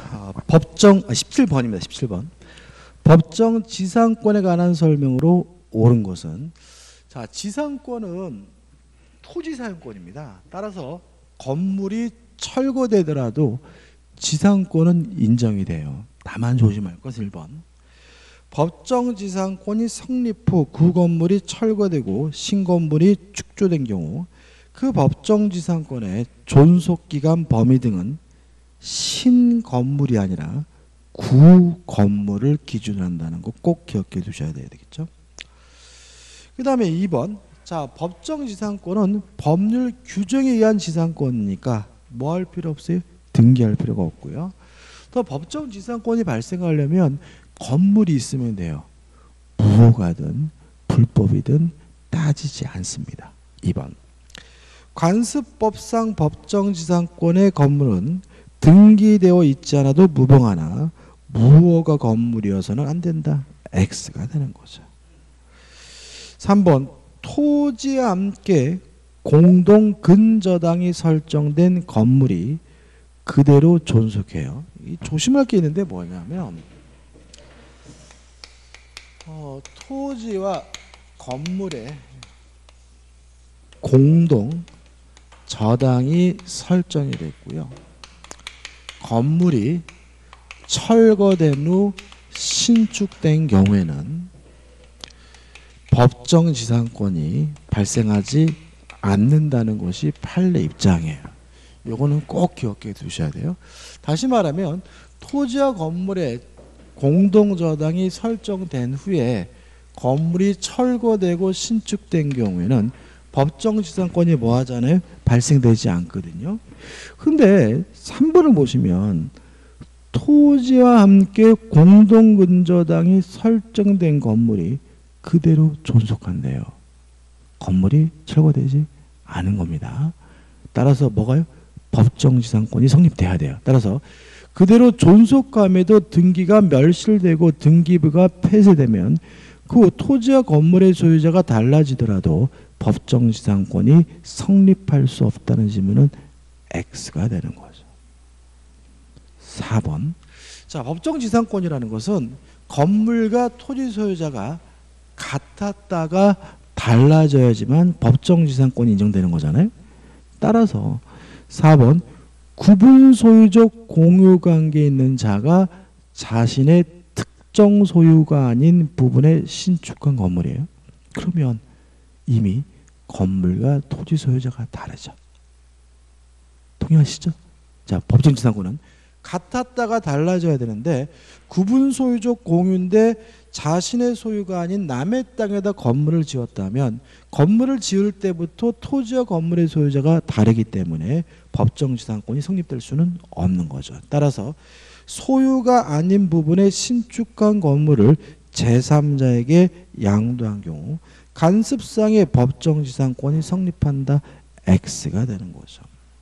법정 17번입니다. 17번. 법정 지상권에 관한 설명으로 옳은 것은, 자, 지상권은 토지 사용권입니다. 따라서 건물이 철거되더라도 지상권은 인정이 돼요. 다만 조심할 것은 1번. 법정 지상권이 성립 후 그 건물이 철거되고 신건물이 축조된 경우 그 법정 지상권의 존속기간 범위 등은 신건물이 아니라 구건물을 기준으로 한다는 거 꼭 기억해 두셔야 되겠죠. 그 다음에 2번. 자, 법정 지상권은 법률 규정에 의한 지상권이니까 뭐 할 필요 없어요? 등기할 필요가 없고요. 또 법정 지상권이 발생하려면 건물이 있으면 돼요. 무효가든 불법이든 따지지 않습니다. 2번. 관습법상 법정 지상권의 건물은 등기되어 있지 않아도 무병하나 무허가 건물이어서는 안 된다. X가 되는 거죠. 3번. 토지와 함께 공동 근저당이 설정된 건물이 그대로 존속해요. 조심할 게 있는데 뭐냐면 토지와 건물의 공동 저당이 설정이 됐고요. 건물이 철거된 후 신축된 경우에는 법정 지상권이 발생하지 않는다는 것이 판례 입장이에요. 이거는 꼭 기억해 두셔야 돼요. 다시 말하면 토지와 건물의 공동저당이 설정된 후에 건물이 철거되고 신축된 경우에는 법정 지상권이 뭐 하잖아요? 발생되지 않거든요. 근데 3번을 보시면 토지와 함께 공동근저당이 설정된 건물이 그대로 존속한대요. 건물이 철거되지 않은 겁니다. 따라서 뭐가요? 법정 지상권이 성립돼야 돼요. 따라서 그대로 존속함에도 등기가 멸실되고 등기부가 폐쇄되면 그 토지와 건물의 소유자가 달라지더라도 법정 지상권이 성립할 수 없다는 질문은 X가 되는 거죠. 4번. 자, 법정 지상권이라는 것은 건물과 토지 소유자가 같았다가 달라져야지만 법정 지상권이 인정되는 거잖아요. 따라서 4번. 구분 소유적 공유 관계에 있는 자가 자신의 특정 소유가 아닌 부분에 신축한 건물이에요. 그러면 이미 건물과 토지 소유자가 다르죠. 동의하시죠? 자, 법정 지상권은 같았다가 달라져야 되는데 구분 소유적 공유인데 자신의 소유가 아닌 남의 땅에다 건물을 지었다면 건물을 지을 때부터 토지와 건물의 소유자가 다르기 때문에 법정 지상권이 성립될 수는 없는 거죠. 따라서 소유가 아닌 부분에 신축한 건물을 제3자에게 양도한 경우 간습상의 법정 지상권이 성립한다. X가 되는 거죠.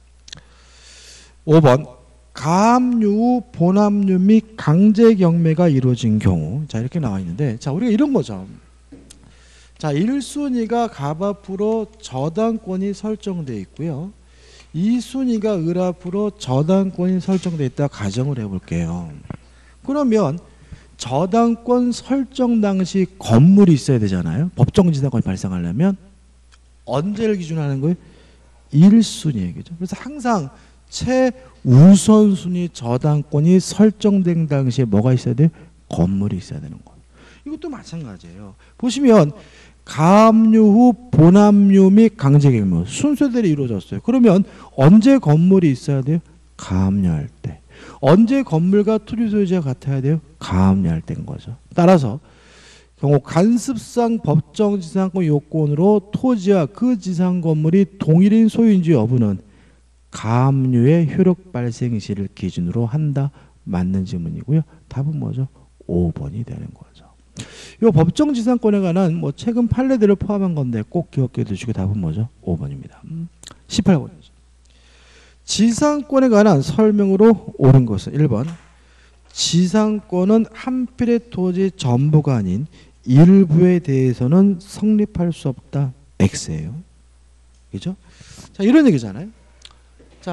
5번. 가압류 후 본압류 및 강제 경매가 이루어진 경우, 자, 이렇게 나와 있는데, 자, 우리가 이런 거죠. 자, 1순위가 갑 앞으로 저당권이 설정되어 있고요. 2순위가 을 앞으로 저당권이 설정되어 있다 가정을 해볼게요. 그러면 저당권 설정 당시 건물이 있어야 되잖아요. 법정 지상권이 발생하려면 언제를 기준으로 하는 거예요? 1순위예요. 그죠? 그래서 항상 최우선순위 저당권이 설정된 당시에 뭐가 있어야 돼요? 건물이 있어야 되는 거예요. 이것도 마찬가지예요. 보시면 가압류 후 본압류 및 강제경매 순서대로 이루어졌어요. 그러면 언제 건물이 있어야 돼요? 가압류할 때. 언제 건물과 토지 소유자가 같아야 돼요? 가압류할 때인 거죠. 따라서 경우 간습상 법정 지상권 요건으로 토지와 그 지상 건물이 동일인 소유인지 여부는 가압류의 효력 발생 시를 기준으로 한다. 맞는 질문이고요. 답은 뭐죠? 5번이 되는 거죠. 이 법정 지상권에 관한 뭐 최근 판례들을 포함한 건데 꼭 기억해 두시고 답은 뭐죠? 5번입니다. 18번이죠. 지상권에 관한 설명으로 옳은 것은 1번. 지상권은 한 필의 토지 전부가 아닌 일부에 대해서는 성립할 수 없다. X예요. 그죠? 자, 이런 얘기잖아요. 자,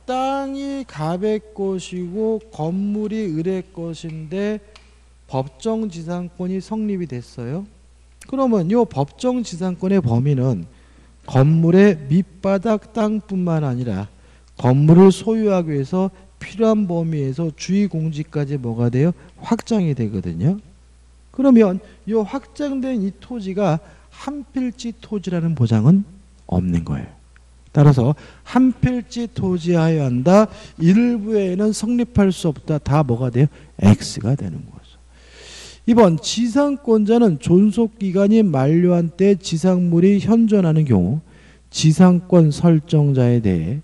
땅이 갑의 것이고 건물이 을의 것인데 법정지상권이 성립이 됐어요. 그러면 이 법정지상권의 범위는 건물의 밑바닥 땅뿐만 아니라 건물을 소유하기 위해서 필요한 범위에서 주의공지까지 뭐가 돼요? 확장이 되거든요. 그러면 이 확장된 이 토지가 한필지 토지라는 보장은 없는 거예요. 따라서 한필지 토지하여 한다. 일부에는 성립할 수 없다. 다 뭐가 돼요? X가 되는 거죠. 2번 지상권자는 존속기간이 만료한 때 지상물이 현존하는 경우 지상권 설정자에 대해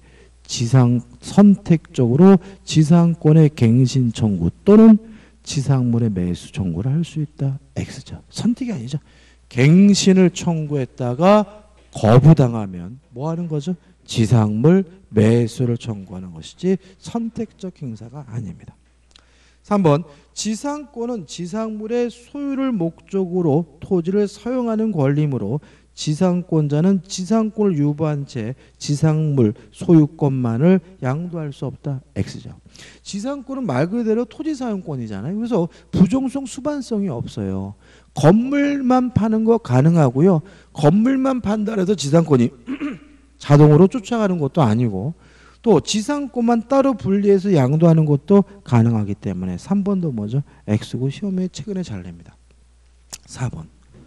선택적으로 지상권의 갱신 청구 또는 지상물의 매수 청구를 할 수 있다. X죠. 선택이 아니죠. 갱신을 청구했다가 거부당하면 뭐 하는 거죠? 지상물 매수를 청구하는 것이지 선택적 행사가 아닙니다. 3번 지상권은 지상물의 소유를 목적으로 토지를 사용하는 권리이므로 지상권자는 지상권을 유보한 채 지상물 소유권만을 양도할 수 없다. X죠. 지상권은 말 그대로 토지 사용권이잖아요. 그래서 부종성 수반성이 없어요. 건물만 파는 거 가능하고요. 건물만 판다 해서 지상권이 자동으로 쫓아가는 것도 아니고 또 지상권만 따로 분리해서 양도하는 것도 가능하기 때문에 3번도 뭐죠? X고 시험에 최근에 잘 냅니다. 4번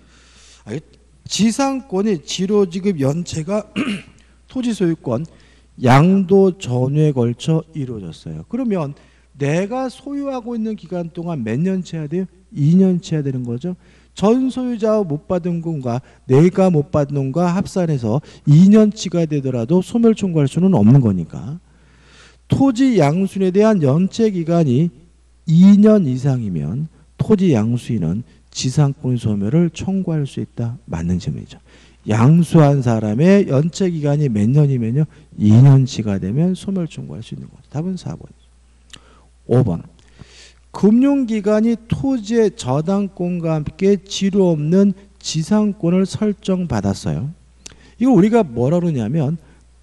지상권의 지로지급 연체가 토지 소유권 양도 전후에 걸쳐 이루어졌어요. 그러면 내가 소유하고 있는 기간 동안 몇 년치 해야 돼요? 2년치 해야 되는 거죠. 전 소유자와 못 받은 건과 내가 못 받은 건과 합산해서 2년치가 되더라도 소멸 청구할 수는 없는 거니까 토지 양수인에 대한 연체 기간이 2년 이상이면 토지 양수인은 지상권 소멸을 청구할 수 있다. 맞는 질문이죠. 양수한 사람의 연체 기간이 몇 년이면요? 2년치가 되면 소멸 청구할 수 있는 거죠. 답은 4번이죠. 5번 금융기관이 토지의 저당권과 함께 지루 없는 지상권을 설정받았어요. 이거 우리가 뭐라 그러냐면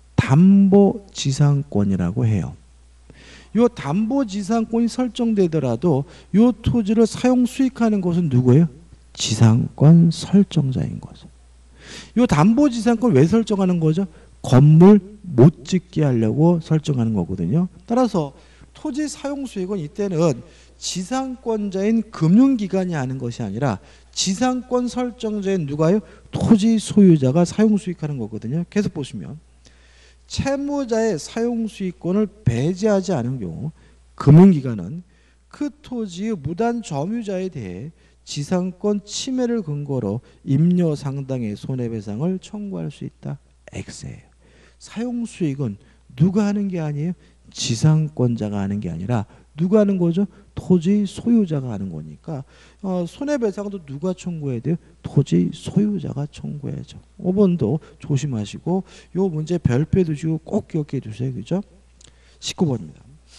담보지상권이라고 해요. 이 담보지상권이 설정되더라도 이 토지를 사용 수익하는 것은 누구예요? 지상권 설정자인 거죠. 이 담보지상권 왜 설정하는 거죠? 건물 못 짓게 하려고 설정하는 거거든요. 따라서 토지 사용 수익은 이때는 지상권자인 금융기관이 하는 것이 아니라 지상권 설정자인 누가요? 토지 소유자가 사용 수익하는 거거든요. 계속 보시면 채무자의 사용 수익권을 배제하지 않은 경우 금융기관은 그 토지의 무단 점유자에 대해 지상권 침해를 근거로 임료 상당의 손해배상을 청구할 수 있다. X예요. 사용 수익은 누가 하는 게 아니에요? 지상권자가 하는 게 아니라 누가 하는 거죠? 토지 소유자가 하는 거니까 손해배상도 누가 청구해야 돼요? 토지 소유자가 청구해야죠. 5번도 조심하시고 요 문제 별표 두시고 꼭 기억해 두세요. 그죠? 19번입니다.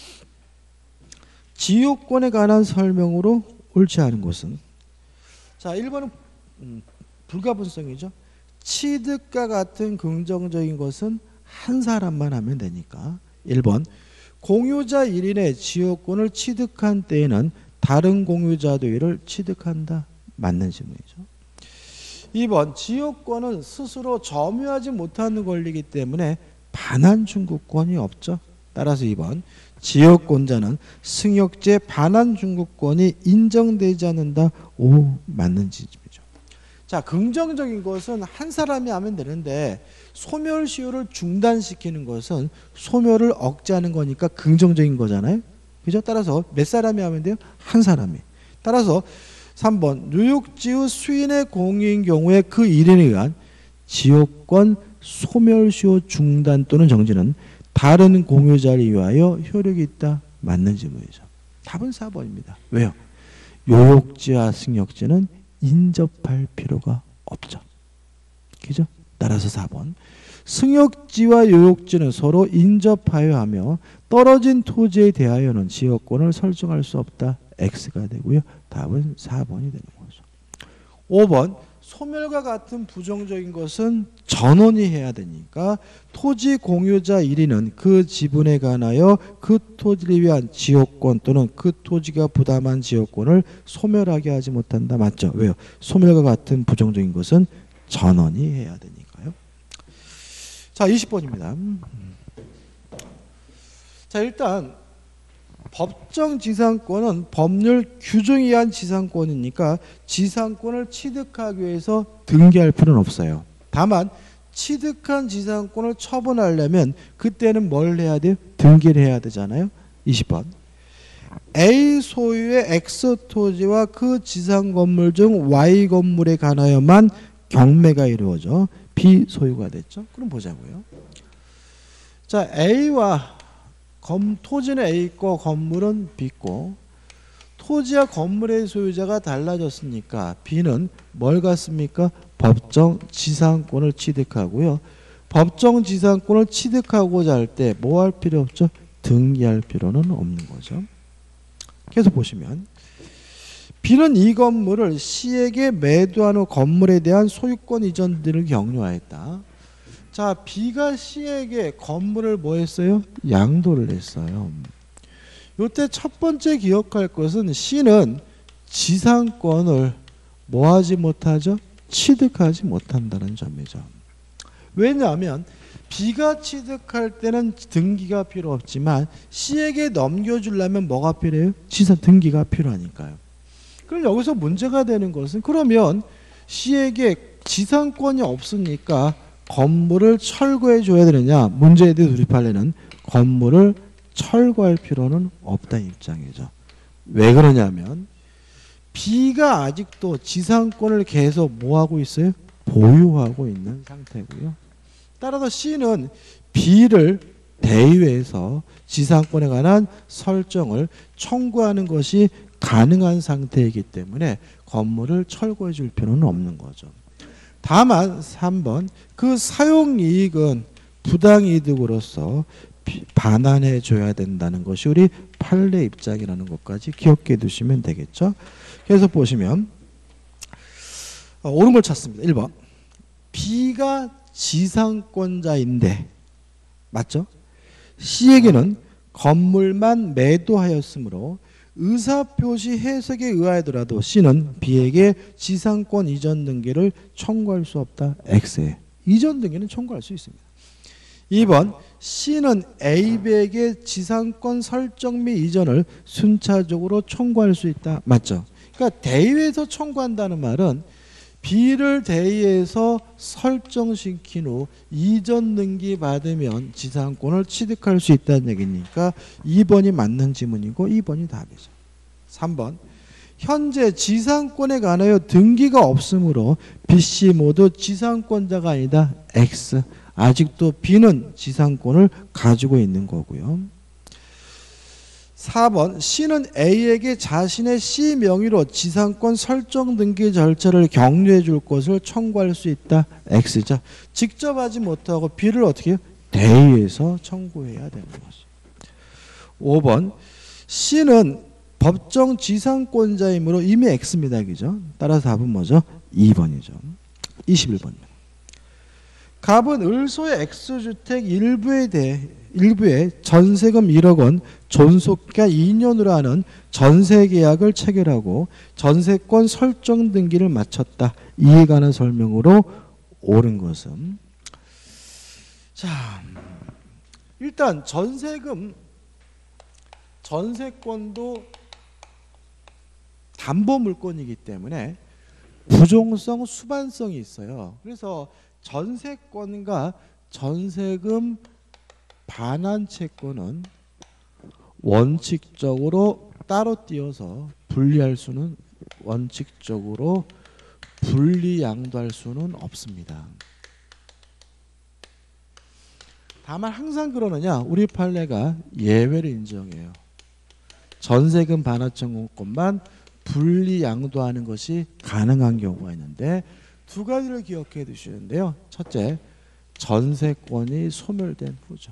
지유권에 관한 설명으로 옳지 않은 것은 자 1번은 불가분성이죠. 취득과 같은 긍정적인 것은 한 사람만 하면 되니까 1번 공유자 1인의 지역권을 취득한 때에는 다른 공유자도 이를 취득한다. 맞는 질문이죠. 2번 지역권은 스스로 점유하지 못하는 권리이기 때문에 반환 중구권이 없죠. 따라서 2번 지역권자는 승역제 반환 중구권이 인정되지 않는다. 오, 맞는 질문이죠. 자, 긍정적인 것은 한 사람이 하면 되는데 소멸 시효를 중단시키는 것은 소멸을 억제하는 거니까 긍정적인 거잖아요. 그죠? 따라서 몇 사람이 하면 돼요? 한 사람이. 따라서 3번 유육지의 수인의 공유인 경우에 그 일인에 의한 지역권 소멸 시효 중단 또는 정지는 다른 공유자를 위하여 효력이 있다. 맞는 질문이죠. 답은 4번입니다. 왜요? 요역지와 승역지는 인접할 필요가 없죠. 그죠? 따라서 4번 승역지와 요역지는 서로 인접하여 하며 떨어진 토지에 대하여는 지역권을 설정할 수 없다. X가 되고요. 답은 4번이 되는 거죠. 5번 소멸과 같은 부정적인 것은 전원이 해야 되니까 토지 공유자 1위는 그 지분에 관하여 그 토지를 위한 지역권 또는 그 토지가 부담한 지역권을 소멸하게 하지 못한다. 맞죠? 왜요? 소멸과 같은 부정적인 것은 전원이 해야 되니까요. 자, 20번입니다. 자, 일단 법정 지상권은 법률 규정에 의한 지상권이니까 지상권을 취득하기 위해서 등기할 필요는 없어요. 다만 취득한 지상권을 처분하려면 그때는 뭘 해야 돼요? 등기를 해야 되잖아요. 20번. A 소유의 X 토지와 그 지상 건물 중 Y 건물에 관하여만 경매가 이루어져 B 소유가 됐죠. 그럼 보자고요. 자, A와 토지는 A 있고 건물은 B 있고 토지와 건물의 소유자가 달라졌으니까 B는 뭘 갖습니까? 법정 지상권을 취득하고요. 법정 지상권을 취득하고자 할 때 뭐 할 필요 없죠? 등기할 필요는 없는 거죠. 계속 보시면 B는 이 건물을 C에게 매도한 후 건물에 대한 소유권 이전 등을 격려하였다. 자, B가 C에게 건물을 뭐 했어요? 양도를 했어요. 요때 첫 번째 기억할 것은 C는 지상권을 뭐 하지 못하죠? 취득하지 못한다는 점이죠. 왜냐하면 B가 취득할 때는 등기가 필요 없지만 C에게 넘겨주려면 뭐가 필요해요? 등기가 필요하니까요. 그럼 여기서 문제가 되는 것은 그러면 C에게 지상권이 없으니까 건물을 철거해 줘야 되느냐? 문제에 대해 돌입하려는 건물을 철거할 필요는 없다는 입장이죠. 왜 그러냐면 B가 아직도 지상권을 계속 뭐하고 있어요? 보유하고 있는 상태고요. 따라서 C는 B를 대의해서 지상권에 관한 설정을 청구하는 것이 가능한 상태이기 때문에 건물을 철거해 줄 필요는 없는 거죠. 다만 3번 그 사용이익은 부당이득으로서 반환해 줘야 된다는 것이 우리 판례 입장이라는 것까지 기억해 두시면 되겠죠. 그래서 보시면 옳은 걸 찾습니다. 1번 B가 지상권자인데 맞죠? C에게는 건물만 매도하였으므로 의사표시 해석에 의하더라도 C는 B에게 지상권 이전 등기를 청구할 수 없다. X에 이전 등기는 청구할 수 있습니다. 2번 C는 A에게 지상권 설정 및 이전을 순차적으로 청구할 수 있다. 맞죠? 그러니까 대의에서 청구한다는 말은 B를 대의해서 설정시킨 후 이전 등기 받으면 지상권을 취득할 수 있다는 얘기니까 2번이 맞는 지문이고 2번이 답이죠. 3번 현재 지상권에 관하여 등기가 없으므로 B, C 모두 지상권자가 아니다. X 아직도 B는 지상권을 가지고 있는 거고요. 4번 C는 A에게 자신의 C 명의로 지상권 설정 등기 절차를 격려해 줄 것을 청구할 수 있다. X죠. 직접 하지 못하고 B를 어떻게 해요? 대의해서 청구해야 되는 거죠. 5번 C는 법정 지상권자이므로 이미 X입니다. 그죠? 따라서 답은 뭐죠? 2번이죠. 21번입니다. 갑은 을소의 X주택 일부에 전세금 1억 원 존속기간 2년으로 하는 전세계약을 체결하고 전세권 설정 등기를 마쳤다. 이에 관한 설명으로 옳은 것은 자 일단 전세권도 담보물권이기 때문에 부종성 수반성이 있어요. 그래서 전세권과 전세금 반환 채권은 원칙적으로 따로 띄어서 원칙적으로 분리 양도할 수는 없습니다. 다만 항상 그러느냐? 우리 판례가 예외를 인정해요. 전세금 반환 채권만 분리 양도하는 것이 가능한 경우가 있는데 두 가지를 기억해 두시는데요. 첫째, 전세권이 소멸된 후죠.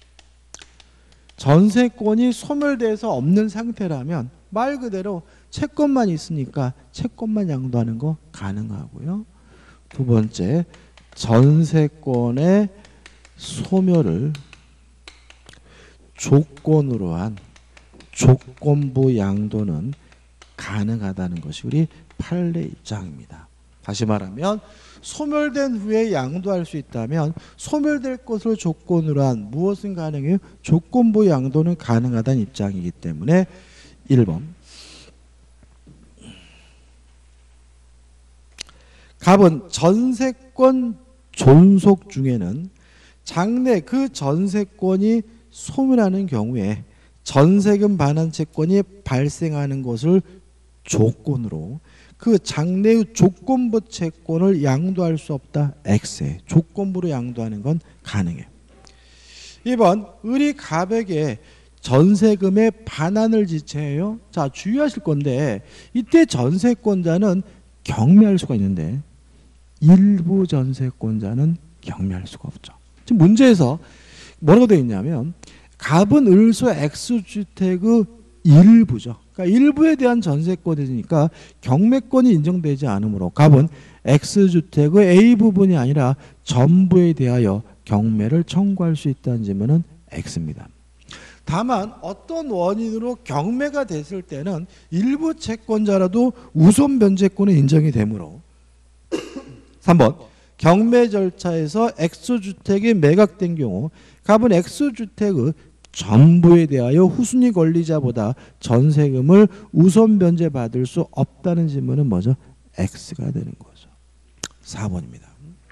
전세권이 소멸돼서 없는 상태라면 말 그대로 채권만 있으니까 채권만 양도하는 거 가능하고요. 두 번째, 전세권의 소멸을 조건으로 한 조건부 양도는 가능하다는 것이 우리 판례 입장입니다. 다시 말하면 소멸된 후에 양도할 수 있다면 소멸될 것을 조건으로 한 무엇은 가능해요? 조건부 양도는 가능하다는 입장이기 때문에 1번 갑은 전세권 존속 중에는 장래 그 전세권이 소멸하는 경우에 전세금 반환 채권이 발생하는 것을 조건으로 그 장래의 조건부 채권을 양도할 수 없다. X에 조건부로 양도하는 건 가능해요. 2번 을이 갑에게 전세금의 반환을 지체해요. 자, 주의하실 건데 이때 전세권자는 경매할 수가 있는데 일부 전세권자는 경매할 수가 없죠. 지금 문제에서 뭐라고 되어 있냐면 갑은 을소 X주택의 일부죠. 그러니까 일부에 대한 전세권이니까 경매권이 인정되지 않으므로 갑은 X주택의 A 부분이 아니라 전부에 대하여 경매를 청구할 수 있다는 질문은 X입니다. 다만 어떤 원인으로 경매가 됐을 때는 일부 채권자라도 우선 변제권은 인정이 되므로 3번 경매 절차에서 X주택이 매각된 경우 갑은 X주택의 전부에 대하여 후순위 권리자보다 전세금을 우선 변제받을 수 없다는 질문은 뭐죠? X가 되는 거죠. 4번입니다.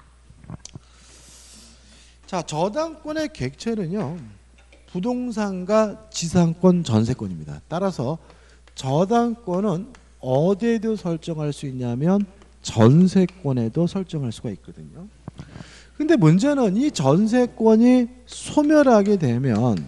자, 저당권의 객체는요. 부동산과 지상권, 전세권입니다. 따라서 저당권은 어디에도 설정할 수 있냐면 전세권에도 설정할 수가 있거든요. 근데 문제는 이 전세권이 소멸하게 되면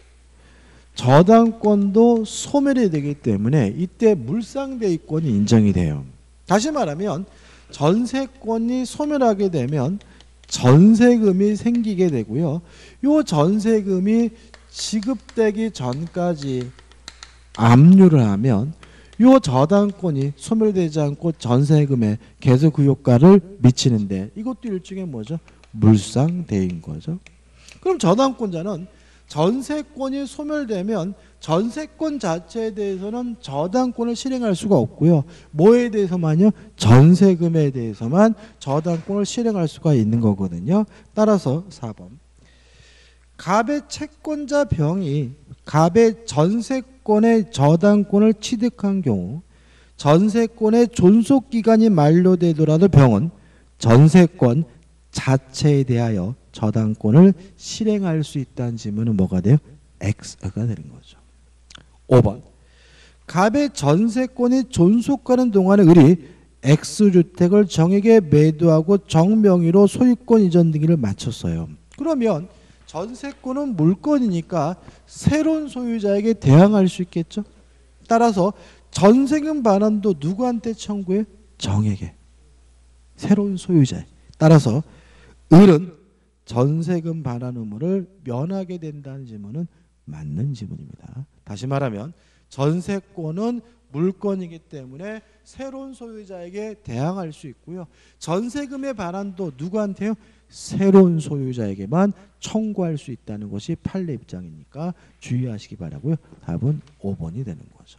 저당권도 소멸이 되기 때문에 이때 물상대위권이 인정이 돼요. 다시 말하면 전세권이 소멸하게 되면 전세금이 생기게 되고요. 이 전세금이 지급되기 전까지 압류를 하면 이 저당권이 소멸되지 않고 전세금에 계속 그 효과를 미치는데 이것도 일종의 뭐죠? 물상대인 거죠. 그럼 저당권자는 전세권이 소멸되면 전세권 자체에 대해서는 저당권을 실행할 수가 없고요. 뭐에 대해서만요? 전세금에 대해서만 저당권을 실행할 수가 있는 거거든요. 따라서 4번 갑의 채권자 병이 갑의 전세권의 저당권을 취득한 경우 전세권의 존속기간이 만료되더라도 병은 전세권 자체에 대하여 저당권을 실행할 수 있다는 질문은 뭐가 돼요? X가 되는 거죠. 5번 갑의 전세권이 존속하는 동안에 을이 X주택을 정에게 매도하고 정명의로 소유권 이전 등기를 마쳤어요. 그러면 전세권은 물건이니까 새로운 소유자에게 대항할 수 있겠죠. 따라서 전세금 반환도 누구한테 청구해요? 정에게. 새로운 소유자에. 따라서 을은 전세금 반환 의무를 면하게 된다는 질문은 맞는 질문입니다. 다시 말하면 전세권은 물건이기 때문에 새로운 소유자에게 대항할 수 있고요. 전세금의 반환도 누구한테요? 새로운 소유자에게만 청구할 수 있다는 것이 판례 입장이니까 주의하시기 바라고요. 답은 5번이 되는 거죠.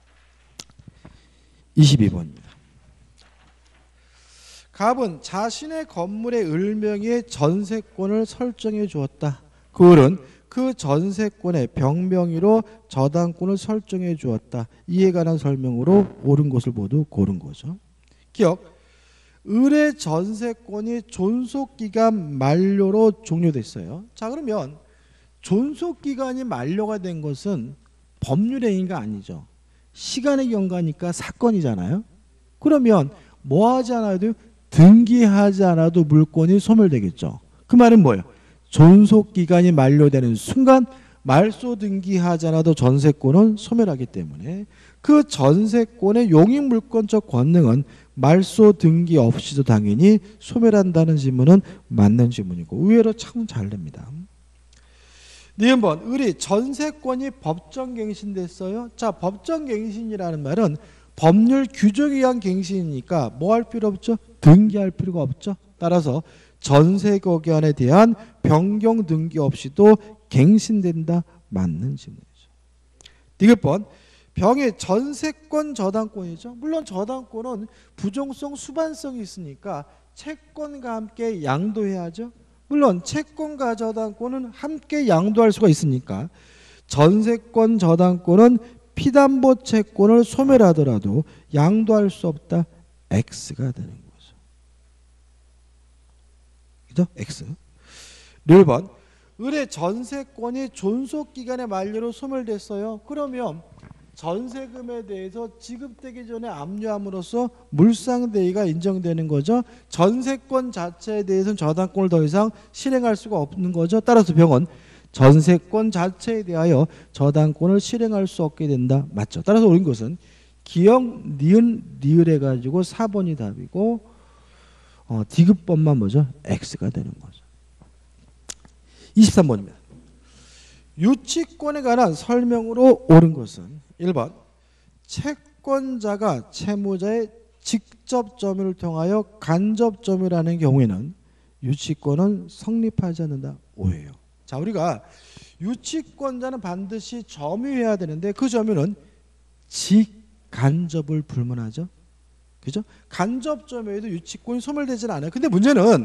22번입니다. 갑은 자신의 건물의 을명의의 전세권을 설정해 주었다. 그 을은 그 전세권의 병명의로 저당권을 설정해 주었다. 이에 관한 설명으로 옳은 것을 모두 고른 거죠. 기억, 을의 전세권이 존속기간 만료로 종료됐어요. 자, 그러면 존속기간이 만료가 된 것은 법률행위가 아니죠. 시간의 경과니까 사건이잖아요. 그러면 뭐 하지 않아도 돼요? 등기하지 않아도 물건이 소멸되겠죠. 그 말은 뭐예요? 존속기간이 만료되는 순간 말소 등기하지 않아도 전세권은 소멸하기 때문에 그 전세권의 용익물권적 권능은 말소 등기 없이도 당연히 소멸한다는 질문은 맞는 질문이고 의외로 참 잘 됩니다. 니은번 을이 전세권이 법정갱신됐어요. 자, 법정갱신이라는 말은 법률 규정에 의한 갱신이니까 뭐 할 필요 없죠? 등기할 필요가 없죠. 따라서 전세거기안에 대한 변경 등기 없이도 갱신된다. 맞는 질문이죠. 디귿번 병의 전세권 저당권이죠. 물론 저당권은 부종성 수반성이 있으니까 채권과 함께 양도해야죠. 물론 채권과 저당권은 함께 양도할 수가 있으니까 전세권 저당권은 피담보 채권을 소멸하더라도 양도할 수 없다. X가 되는 거죠. 그죠? X. 1번 을의 전세권이 존속기간의 만료로 소멸됐어요. 그러면 전세금에 대해서 지급되기 전에 압류함으로써 물상대위가 인정되는 거죠. 전세권 자체에 대해서는 저당권을 더 이상 실행할 수가 없는 거죠. 따라서 병은 전세권 자체에 대하여 저당권을 실행할 수 없게 된다. 맞죠? 따라서 옳은 것은 기역, 니은, 리을 해가지고 4번이 답이고 디귿번만 뭐죠? X가 되는 거죠. 23번입니다. 유치권에 관한 설명으로 옳은 것은 1번 채권자가 채무자의 직접 점유를 통하여 간접 점유를 하는 경우에는 유치권은 성립하지 않는다. 오해예요. 자, 우리가 유치권자는 반드시 점유해야 되는데 그 점유는 직간접을 불문하죠. 그죠? 간접 점유에도 유치권이 소멸되지는 않아요. 근데 문제는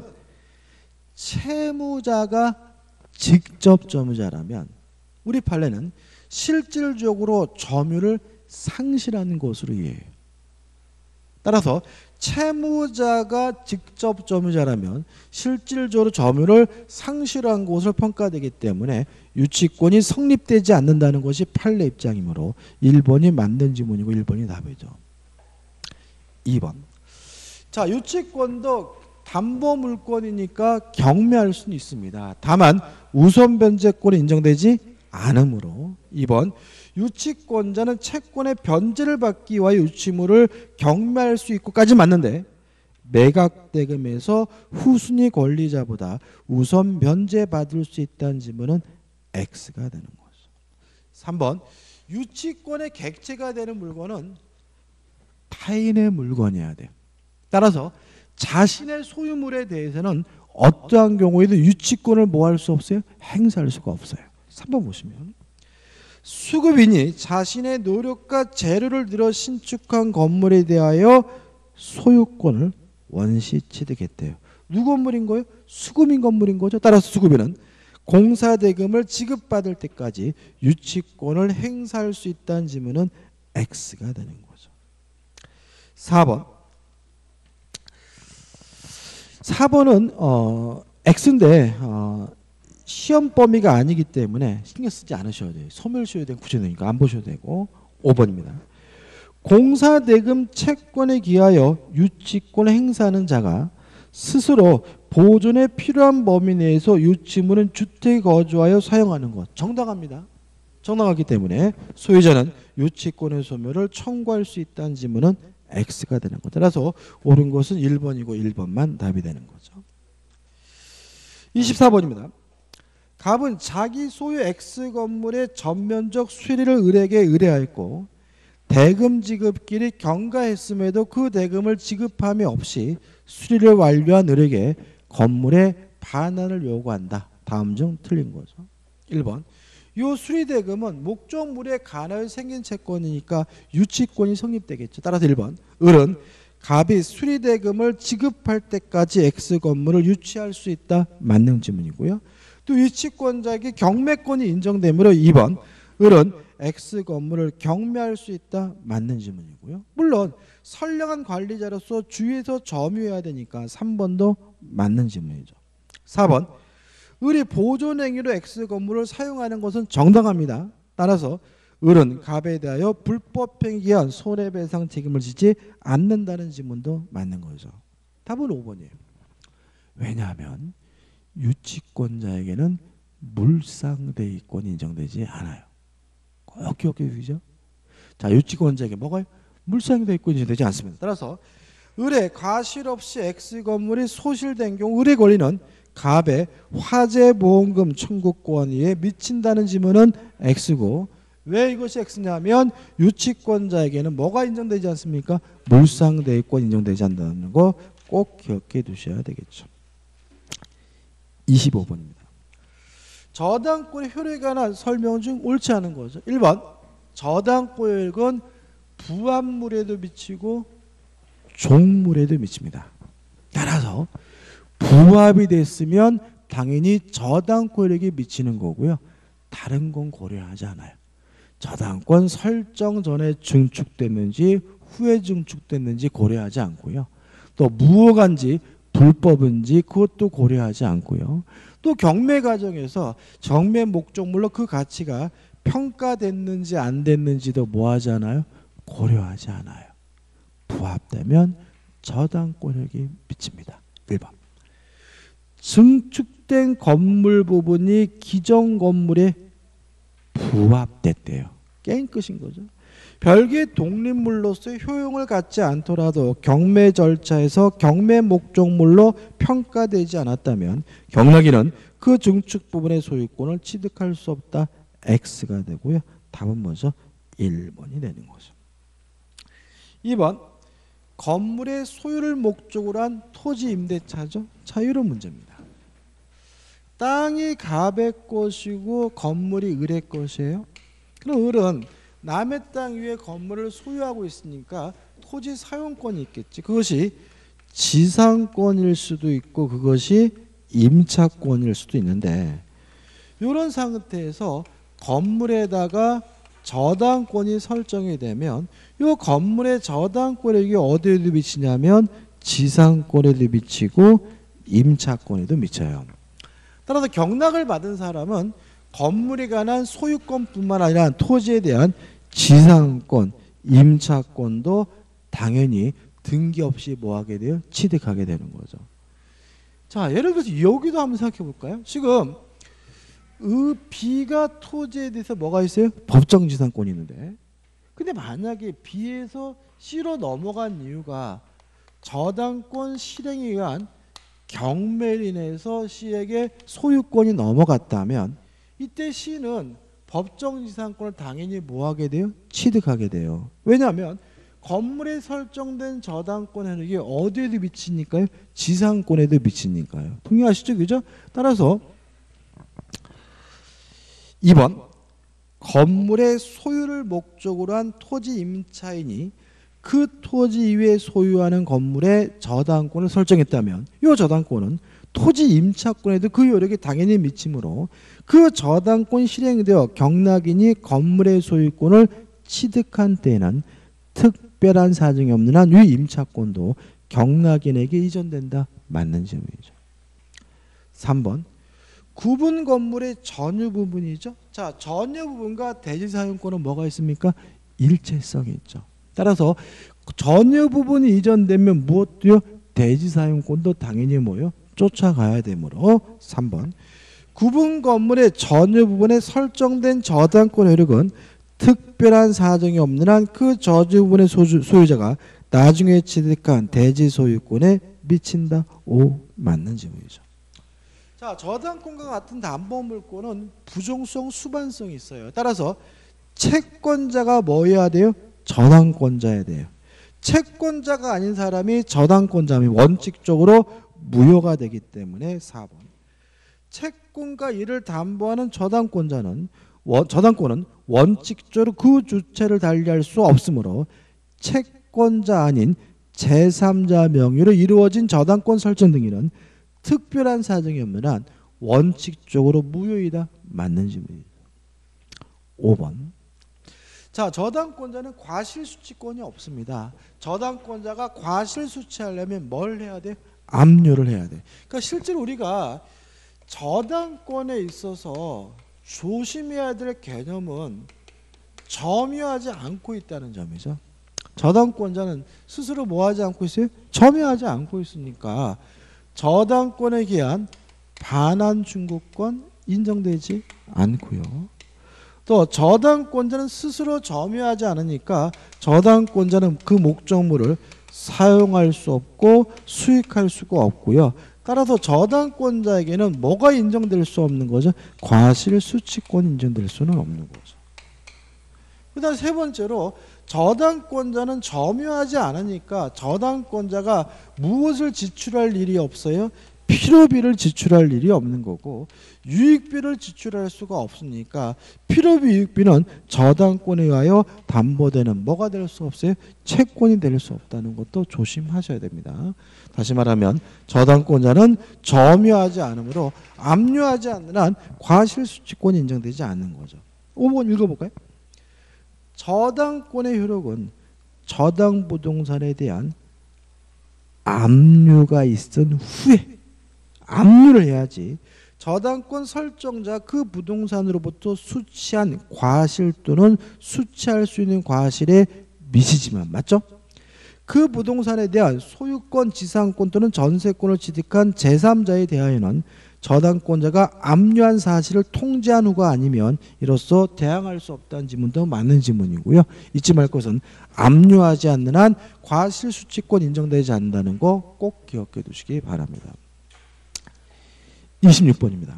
채무자가 직접 점유자라면 우리 판례는 실질적으로 점유를 상실하는 것으로 이해해요. 따라서 채무자가 직접 점유자라면 실질적으로 점유를 상실한 것으로 평가되기 때문에 유치권이 성립되지 않는다는 것이 판례 입장이므로 1번이 맞는 지문이고 1번이 답이죠. 2번. 자, 유치권도 담보물권이니까 경매할 수는 있습니다. 다만 우선 변제권이 인정되지 않으므로 2번 유치권자는 채권의 변제를 받기 위하여 유치물을 경매할 수 있고까지 맞는데 매각대금에서 후순위 권리자보다 우선 변제받을 수 있다는 지문은 X가 되는 거죠. 3번 유치권의 객체가 되는 물건은 타인의 물건이어야 돼요. 따라서 자신의 소유물에 대해서는 어떠한 경우에도 유치권을 뭐 할 수 없어요? 행사할 수가 없어요. 3번 보시면 수급인이 자신의 노력과 재료를 들여 신축한 건물에 대하여 소유권을 원시 취득했대요. 누구 건물인 거예요? 수급인 건물인 거죠. 따라서 수급인은 공사대금을 지급받을 때까지 유치권을 행사할 수 있다는 지문은 X가 되는 거죠. 4번은 X인데 시험 범위가 아니기 때문에 신경 쓰지 않으셔야 돼요. 소멸시효된 구조되니까 안 보셔도 되고. 5번입니다. 공사대금 채권에 기하여 유치권을 행사하는 자가 스스로 보존에 필요한 범위 내에서 유치물은 주택에 거주하여 사용하는 것. 정당합니다. 정당하기 때문에 소유자는 유치권의 소멸을 청구할 수 있다는 지문은 X가 되는 것. 따라서 옳은 것은 1번이고 1번만 답이 되는 거죠. 24번입니다. 갑은 자기 소유 X 건물의 전면적 수리를 을에게 의뢰하였고 대금 지급길이 경과했음에도 그 대금을 지급함이 없이 수리를 완료한 을에게 건물의 반환을 요구한다. 다음 중 틀린 거죠. 1번 이 수리대금은 목적물에 관하여 생긴 채권이니까 유치권이 성립되겠죠. 따라서 1번 을은 갑이 수리대금을 지급할 때까지 X 건물을 유치할 수 있다. 맞는 지문이고요. 또 유치권자에게 경매권이 인정되므로 2번 을은 X 건물을 경매할 수 있다. 맞는 지문이고요. 물론 선량한 관리자로서 주위에서 점유해야 되니까 3번도 맞는 지문이죠. 4번 을이 보존행위로 X 건물을 사용하는 것은 정당합니다. 따라서 을은 갑에 대하여 불법행위에 의한 손해배상 책임을 지지 않는다는 지문도 맞는 거죠. 답은 5번이에요. 왜냐하면 유치권자에게는 물상대위권이 인정되지 않아요. 꼭 기억해 주시죠. 자, 유치권자에게 뭐가요? 물상대위권이 인정되지 않습니다. 따라서 을의 과실 없이 X 건물이 소실된 경우 을의 권리는 갑의 화재보험금 청구권에 미친다는 지문은 X고 왜 이것이 X냐면 유치권자에게는 뭐가 인정되지 않습니까? 물상대위권 인정되지 않는다는 거 꼭 기억해 두셔야 되겠죠. 25번입니다. 저당권의 효력에 관한 설명 중 옳지 않은 거죠. 1번 저당권 효력은 부합물에도 미치고 종물에도 미칩니다. 따라서 부합이 됐으면 당연히 저당권 효력이 미치는 거고요. 다른 건 고려하지 않아요. 저당권 설정 전에 증축됐는지 후에 증축됐는지 고려하지 않고요. 또 무효간지 불법인지 그것도 고려하지 않고요. 또 경매 과정에서 경매 목적물로 그 가치가 평가됐는지 안 됐는지도 뭐 하지 않아요? 고려하지 않아요. 부합되면 저당권력이 미칩니다. 1번 증축된 건물 부분이 기존 건물에 부합됐대요. 게임 끝인 거죠. 별개의 독립물로서의 효용을 갖지 않더라도 경매 절차에서 경매 목적물로 평가되지 않았다면 경락인은 그 증축 부분의 소유권을 취득할 수 없다. X가 되고요. 답은 뭐죠? 1번이 되는 거죠. 2번 건물의 소유를 목적으로 한 토지 임대차죠. 자유로운 문제입니다. 땅이 갑의 것이고 건물이 을의 것이에요. 그럼 을은 남의 땅 위에 건물을 소유하고 있으니까 토지 사용권이 있겠지. 그것이 지상권일 수도 있고 그것이 임차권일 수도 있는데 이런 상태에서 건물에다가 저당권이 설정이 되면 이 건물의 저당권력이 어디에도 미치냐면 지상권에도 미치고 임차권에도 미쳐요. 따라서 경락을 받은 사람은 건물에 관한 소유권뿐만 아니라 토지에 대한 지상권, 임차권도 당연히 등기 없이 뭐하게 돼요? 취득하게 되는 거죠. 자, 예를 들어서 여기도 한번 생각해 볼까요? 지금 B가 토지에 대해서 뭐가 있어요? 법정 지상권이 있는데 근데 만약에 B에서 C로 넘어간 이유가 저당권 실행에 의한 경매로 인해서 C에게 소유권이 넘어갔다면 이때 C는 법정 지상권을 당연히 뭐하게 돼요? 취득하게 돼요. 왜냐하면 건물에 설정된 저당권 효력이 어디에도 미치니까요? 지상권에도 미치니까요. 동의하시죠? 그죠? 따라서 2번 건물의 소유를 목적으로 한 토지 임차인이 그 토지 위에 소유하는 건물의 저당권을 설정했다면 이 저당권은 토지 임차권에도 그 효력이 당연히 미치므로 그 저당권 실행되어 경락인이 건물의 소유권을 취득한 때에는 특별한 사정이 없는 한 이 임차권도 경락인에게 이전된다. 맞는 질문이죠. 3번 구분 건물의 전유 부분이죠. 자, 전유 부분과 대지 사용권은 뭐가 있습니까? 일체성이 있죠. 따라서 전유 부분이 이전되면 무엇도요? 대지 사용권도 당연히 뭐요? 쫓아가야 되므로 3번 구분 건물의 전유 부분에 설정된 저당권 효력은 특별한 사정이 없는 한 그 저주 부분의 소유자가 나중에 취득한 대지 소유권에 미친다. 5 맞는 질문이죠. 자, 저당권과 같은 담보물권은 부종성 수반성이 있어요. 따라서 채권자가 뭐여야 돼요? 저당권자여야 돼요. 채권자가 아닌 사람이 저당권자면 원칙적으로 무효가 되기 때문에 4번 채권과 이를 담보하는 저당권은 원칙적으로 그 주체를 달리할 수 없으므로 채권자 아닌 제3자 명의로 이루어진 저당권 설정 등에는 특별한 사정이 없는 한 원칙적으로 무효이다. 맞는 질문입니다. 5번 자, 저당권자는 과실수취권이 없습니다. 저당권자가 과실수취하려면 뭘 해야 돼? 압류를 해야 돼. 그러니까 실제로 우리가 저당권에 있어서 조심해야 될 개념은 점유하지 않고 있다는 점이죠. 저당권자는 스스로 뭐하지 않고 있어요? 점유하지 않고 있으니까 저당권에 기한 반환 중고권 인정되지 않고요. 또 저당권자는 스스로 점유하지 않으니까 저당권자는 그 목적물을 사용할 수 없고 수익할 수가 없고요. 따라서 저당권자에게는 뭐가 인정될 수 없는 거죠? 과실수취권 인정될 수는 없는 거죠. 그다음 세 번째로 저당권자는 점유하지 않으니까 저당권자가 무엇을 지출할 일이 없어요? 필요비를 지출할 일이 없는 거고 유익비를 지출할 수가 없으니까 필요비 유익비는 저당권에 의하여 담보되는 뭐가 될 수 없어요? 채권이 될 수 없다는 것도 조심하셔야 됩니다. 다시 말하면 저당권자는 점유하지 않으므로 압류하지 않는 한 과실수취권이 인정되지 않는 거죠. 5번 읽어볼까요? 저당권의 효력은 저당부동산에 대한 압류가 있은 후에 압류를 해야지 저당권 설정자 그 부동산으로부터 수취한 과실 또는 수취할 수 있는 과실에 미치지만 맞죠? 그 부동산에 대한 소유권, 지상권 또는 전세권을 취득한 제3자에 대하여는 저당권자가 압류한 사실을 통지한 후가 아니면 이로써 대항할 수 없다는 지문도 맞는 지문이고요. 잊지 말 것은 압류하지 않는 한 과실수취권 인정되지 않는다는 거 꼭 기억해 두시기 바랍니다. 26번입니다.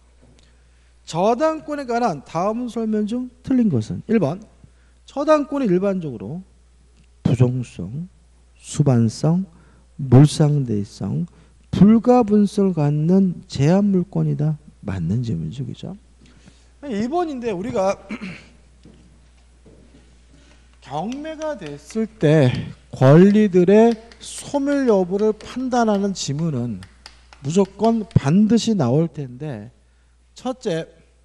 저당권에 관한 다음 설명 중 틀린 것은 1번 저당권이 일반적으로 부종성, 수반성, 물상대성, 불가분성을 갖는 제한물권이다. 맞는 질문이죠. 그죠? 2번인데 우리가 경매가 됐을 때 권리들의 소멸 여부를 판단하는 지문은 무조건 반드시 나올 텐데 첫째,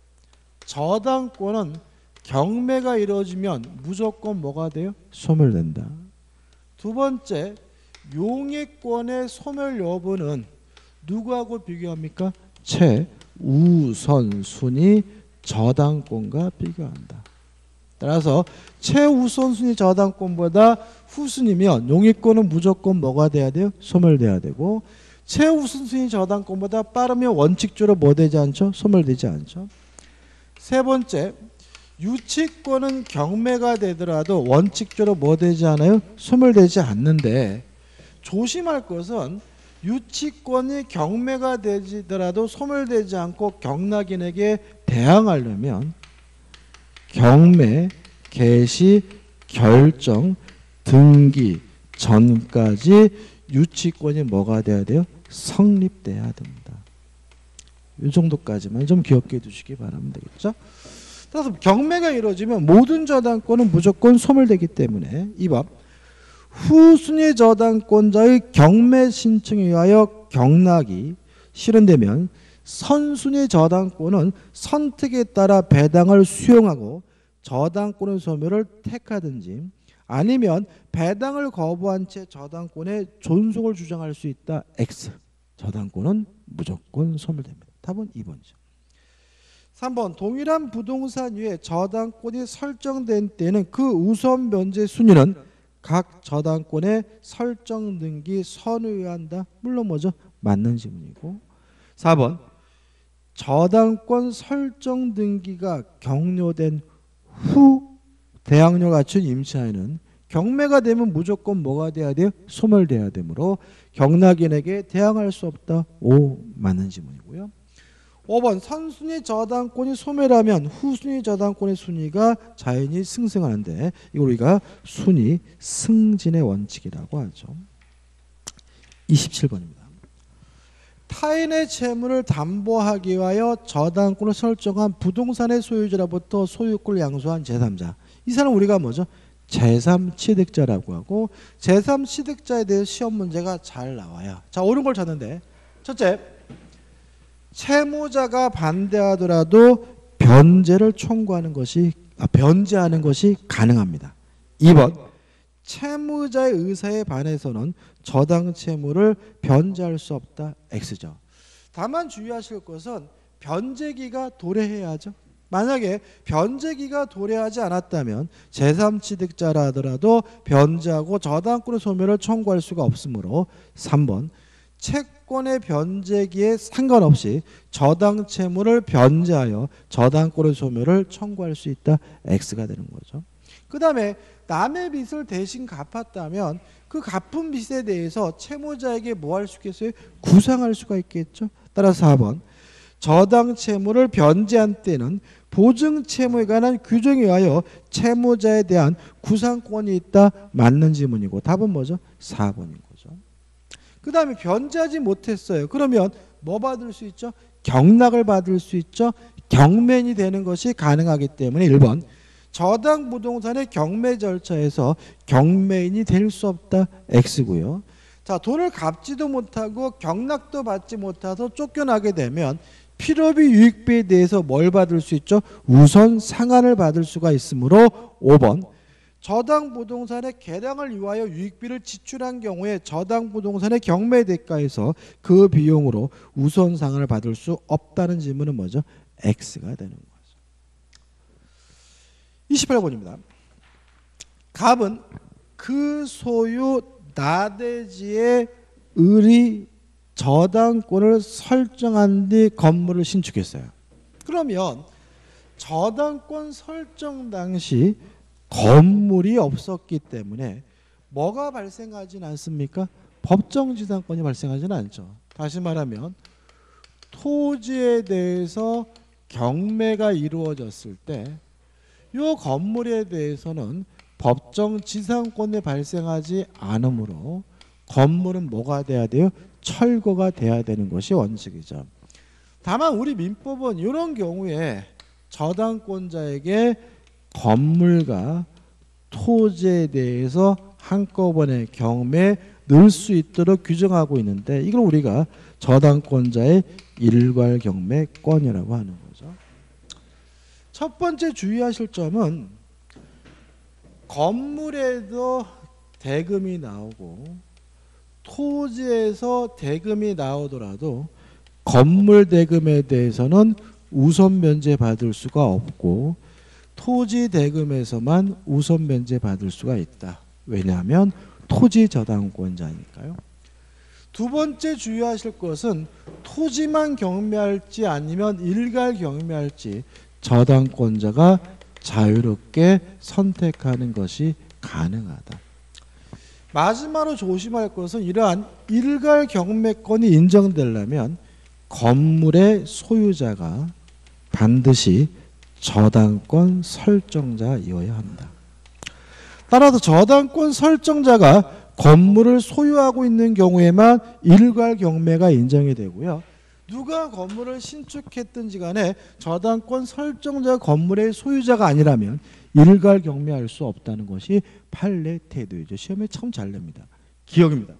저당권은 경매가 이루어지면 무조건 뭐가 돼요? 소멸된다. 두 번째, 용의권의 소멸 여부는 누구하고 비교합니까? 최우선순위 저당권과 비교한다. 따라서 최우선순위 저당권보다 후순위면 용의권은 무조건 뭐가 돼야 돼요? 소멸돼야 되고 최우선순위 저당권보다 빠르면 원칙적으로 뭐 되지 않죠? 소멸되지 않죠. 세 번째, 유치권은 경매가 되더라도 원칙적으로 뭐 되지 않아요? 소멸되지 않는데 조심할 것은 유치권이 경매가 되더라도 소멸되지 않고 경락인에게 대항하려면 경매, 개시, 결정, 등기 전까지 유치권이 뭐가 돼야 돼요? 성립돼야 됩니다. 이 정도까지만 좀 기억해 두시기 바라면 되겠죠. 따라서 경매가 이루어지면 모든 저당권은 무조건 소멸되기 때문에 2번 후순위 저당권자의 경매 신청에 의하여 경락이 실현되면 선순위 저당권은 선택에 따라 배당을 수용하고 저당권의 소멸을 택하든지 아니면 배당을 거부한 채 저당권의 존속을 주장할 수 있다. X. 저당권은 무조건 소멸됩니다. 답은 2번이죠. 3번 동일한 부동산 위에 저당권이 설정된 때는 그 우선 변제 순위는 각 저당권의 설정 등기 선에 의한다. 물론 뭐죠? 맞는 질문이고 4번 저당권 설정 등기가 격려된 후 대항력 갖춘 임차인은 경매가 되면 무조건 뭐가 돼야 돼요? 소멸돼야 되므로 경락인에게 대항할 수 없다. 5 맞는 질문이고요. 5번 선순위 저당권이 소멸하면 후순위 저당권의 순위가 자연히 승승하는데 이걸 우리가 순위 승진의 원칙이라고 하죠. 27번입니다. 타인의 채무를 담보하기 위하여 저당권을 설정한 부동산의 소유자로부터 소유권을 양수한 제3자. 이 사람 우리가 뭐죠? 제3취득자라고 하고 제3취득자에 대해 시험 문제가 잘 나와요. 자, 옳은 걸 찾는데 첫째, 채무자가 반대하더라도 변제를 청구하는 것이 변제하는 것이 가능합니다. 2번 채무자의 의사에 반해서는 저당 채무를 변제할 수 없다. X죠. 다만 주의하실 것은 변제기가 도래해야죠. 만약에 변제기가 도래하지 않았다면 제3취득자라 하더라도 변제하고 저당권의 소멸을 청구할 수가 없으므로 3번 채권의 변제기에 상관없이 저당 채무를 변제하여 저당권의 소멸을 청구할 수 있다. X가 되는 거죠. 그 다음에 남의 빚을 대신 갚았다면 그 갚은 빚에 대해서 채무자에게 뭐 할 수 있겠어요? 구상할 수가 있겠죠. 따라서 4번 저당 채무를 변제한 때는 보증 채무에 관한 규정에 의하여 채무자에 대한 구상권이 있다. 맞는 지문이고 답은 뭐죠? 4번인 거죠. 그 다음에 변제하지 못했어요. 그러면 뭐 받을 수 있죠? 경락을 받을 수 있죠. 경매인이 되는 것이 가능하기 때문에 1번 저당 부동산의 경매 절차에서 경매인이 될 수 없다. X고요. 자, 돈을 갚지도 못하고 경락도 받지 못해서 쫓겨나게 되면 필요비 유익비에 대해서 뭘 받을 수 있죠? 우선 상한을 받을 수가 있으므로 5번 저당 부동산의 개량을 위하여 유익비를 지출한 경우에 저당 부동산의 경매 대가에서 그 비용으로 우선 상한을 받을 수 없다는 질문은 뭐죠? X가 되는 거죠. 28번입니다. 갑은 그 소유 나대지의 을이 저당권을 설정한 뒤 건물을 신축했어요. 그러면 저당권 설정 당시 건물이 없었기 때문에 뭐가 발생하지는 않습니까? 법정지상권이 발생하지는 않죠. 다시 말하면 토지에 대해서 경매가 이루어졌을 때 이 건물에 대해서는 법정지상권이 발생하지 않으므로 건물은 뭐가 돼야 돼요? 철거가 돼야 되는 것이 원칙이죠. 다만 우리 민법은 이런 경우에 저당권자에게 건물과 토지에 대해서 한꺼번에 경매에 넣을 수 있도록 규정하고 있는데 이걸 우리가 저당권자의 일괄경매권이라고 하는 거죠. 첫 번째 주의하실 점은 건물에도 대금이 나오고 토지에서 대금이 나오더라도 건물 대금에 대해서는 우선 면제 받을 수가 없고 토지 대금에서만 우선 면제 받을 수가 있다. 왜냐하면 토지 저당권자니까요. 두 번째 주의하실 것은 토지만 경매할지 아니면 일괄 경매할지 저당권자가 자유롭게 선택하는 것이 가능하다. 마지막으로 조심할 것은 이러한 일괄 경매권이 인정되려면 건물의 소유자가 반드시 저당권 설정자이어야 합니다. 따라서 저당권 설정자가 건물을 소유하고 있는 경우에만 일괄 경매가 인정이 되고요. 누가 건물을 신축했든지 간에 저당권 설정자 건물의 소유자가 아니라면 일괄 경매할 수 없다는 것이 판례 태도이죠. 시험에 참 잘 냅니다. 기억입니다.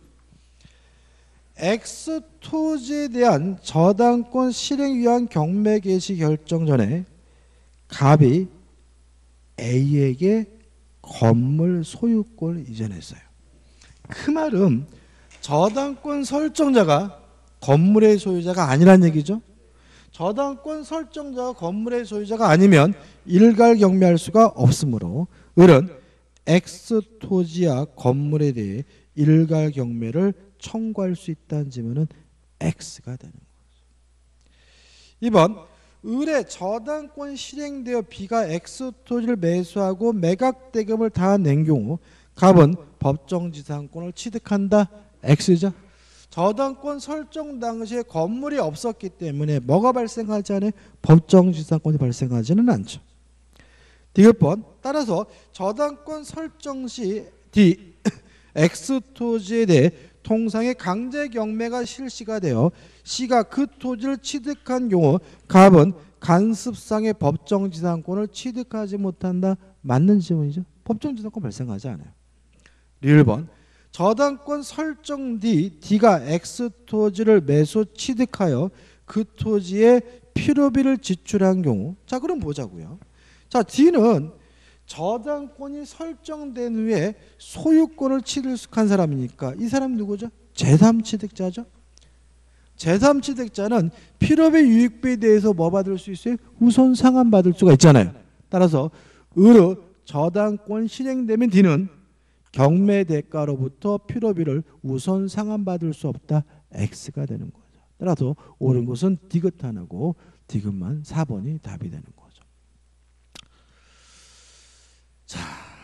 X 토지에 대한 저당권 실행 위한 경매 개시 결정 전에 갑이 A에게 건물 소유권을 이전했어요. 그 말은 저당권 설정자가 건물의 소유자가 아니란 얘기죠. 저당권 설정자가 건물의 소유자가 아니면 일괄 경매할 수가 없으므로 을은 X 토지와 건물에 대해 일괄 경매를 청구할 수 있다는 질문은 X가 되는 거죠. 2번 을의 저당권 실행되어 B가 X 토지를 매수하고 매각 대금을 다 낸 경우 갑은 법정지상권을 취득한다. X죠. 저당권 설정 당시에 건물이 없었기 때문에 뭐가 발생하지 않아요? 법정지상권이 발생하지는 않죠. 디귿번 따라서 저당권 설정 시 D X 토지에 대해 통상의 강제 경매가 실시가 되어 C가 그 토지를 취득한 경우 갑은 간습상의 법정지상권을 취득하지 못한다. 맞는 질문이죠. 법정지상권 발생하지 않아요. 1번 저당권 설정 뒤 D가 X 토지를 매수 취득하여 그 토지에 필요비를 지출한 경우 자 그럼 보자고요. 자 D는 저당권이 설정된 후에 소유권을 취득한 사람이니까 이 사람 누구죠? 제3취득자죠. 제3취득자는 필요비 유익비에 대해서 뭐 받을 수 있어요? 우선 상환 받을 수가 있잖아요. 따라서 을의 저당권 실행되면 D는 경매 대가로부터 필요비를 우선 상환받을 수 없다. X가 되는 거죠. 따라서 옳은 것은 디귿 하나고 디귿만 4번이 답이 되는 거죠. 자,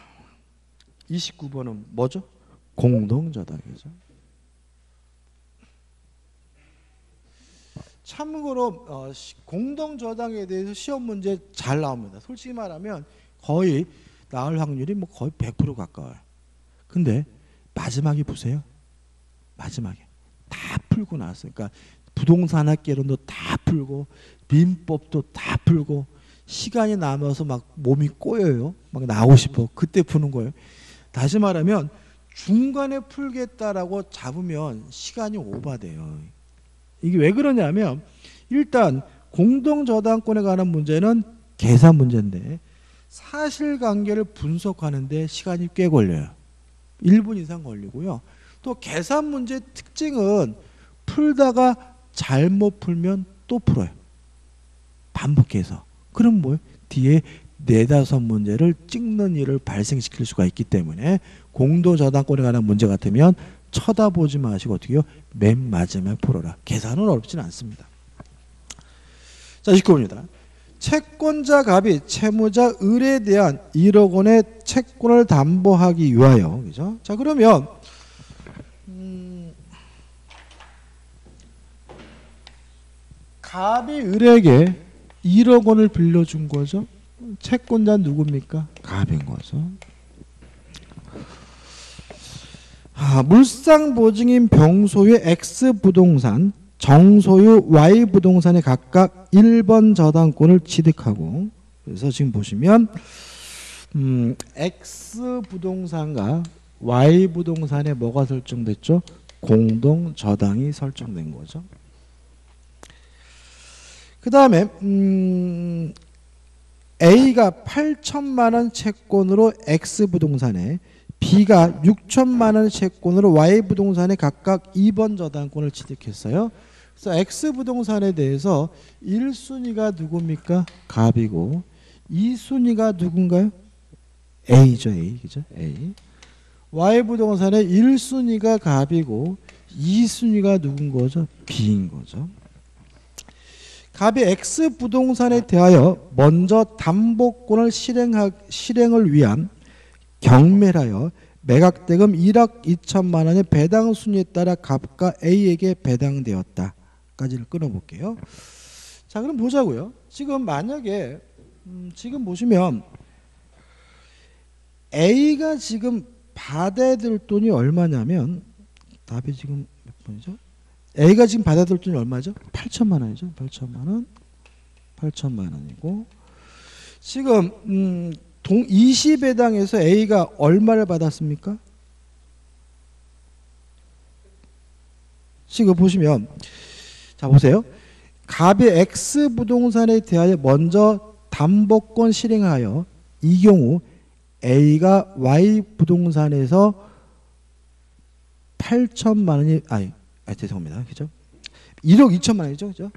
29번은 뭐죠? 공동저당이죠. 참고로 공동저당에 대해서 시험 문제 잘 나옵니다. 솔직히 말하면 거의 나올 확률이 뭐 거의 100% 가까워요. 근데 마지막에 보세요. 마지막에 다 풀고 나왔어요. 그러니까 부동산학개론도 다 풀고 민법도 다 풀고 시간이 남아서 막 몸이 꼬여요. 막 나오고 싶어. 그때 푸는 거예요. 다시 말하면 중간에 풀겠다라고 잡으면 시간이 오버돼요. 이게 왜 그러냐면 일단 공동저당권에 관한 문제는 계산 문제인데 사실관계를 분석하는데 시간이 꽤 걸려요. 1분 이상 걸리고요. 또 계산 문제의 특징은 풀다가 잘못 풀면 또 풀어요. 반복해서. 그럼 뭐예요? 뒤에 4-5 문제를 찍는 일을 발생시킬 수가 있기 때문에 공동저당권에 관한 문제 같으면 쳐다보지 마시고 어떻게 해요? 맨 마지막에 풀어라. 계산은 어렵지는 않습니다. 자, 19번입니다. 채권자 갑이 채무자 을에 대한 1억 원의 채권을 담보하기 위하여, 그죠? 자, 그러면 갑이 을에게 1억 원을 빌려준 거죠. 채권자 누굽니까? 갑인 거죠. 물상보증인 병소유의 X부동산, 정소유 Y부동산에 각각 1번 저당권을 취득하고, 그래서 지금 보시면 X부동산과 Y부동산에 뭐가 설정됐죠? 공동저당이 설정된 거죠. 그 다음에 A가 8천만 원 채권으로 X부동산에, B가 6천만 원 채권으로 Y부동산에 각각 2번 저당권을 취득했어요. 그래서 X부동산에 대해서 1순위가 누굽니까? 갑이고 2순위가 누군가요? A죠. A. 그죠? A. Y부동산의 1순위가 갑이고 2순위가 누군 거죠? B인 거죠. 갑이 X부동산에 대하여 먼저 담보권을 실행을 위한 경매하여 매각대금 1억 2천만 원의 배당 순위에 따라 갑과 A에게 배당되었다. 까지를 끊어볼게요. 자, 그럼 보자고요. 지금 만약에 지금 보시면 A가 지금 받아야 될 돈이 얼마냐면, 답이 지금 몇 번이죠? A가 지금 받아야 될 돈이 얼마죠? 8천만 원이죠. 8천만 원. 8천만 원이고 지금 20배당에서 A가 얼마를 받았습니까? 지금 보시면, 자 보세요. 갑이 X부동산에 대하여 먼저 담보권 실행하여, 이 경우 A가 Y부동산에서 8천만 원이 죄송합니다. 그죠? 1억 2천만 원이죠. 그죠?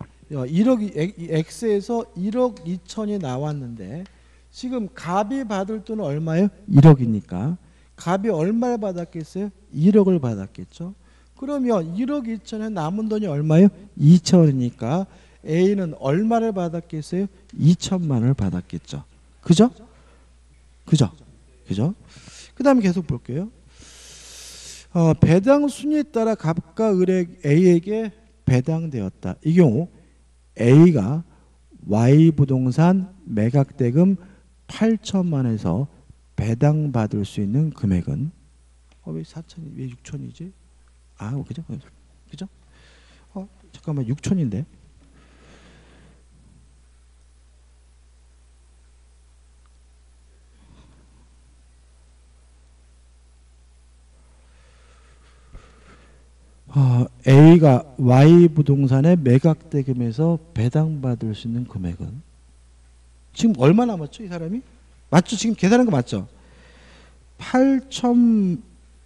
1억 X에서 1억 2천이 나왔는데 지금 갑이 받을 돈은 얼마예요? 1억이니까 갑이 얼마를 받았겠어요? 1억을 받았겠죠. 그러면 1억 2천에 남은 돈이 얼마예요? 2천이니까 A는 얼마를 받았겠어요? 2천만 원을 받았겠죠. 그죠? 그죠? 그죠? 그 다음에 계속 볼게요. 배당 순위에 따라 갑과 을에 A에게 배당되었다. 이 경우 A가 Y부동산 매각대금 8천만 원에서 배당받을 수 있는 금액은 왜 4천이 왜 6천이지? 그죠? 그죠? 잠깐만 6천인데. A가 Y부동산의 매각대금에서 배당받을 수 있는 금액은 지금 얼마 남았죠? 이 사람이? 맞죠? 지금 계산한 거 맞죠? 8천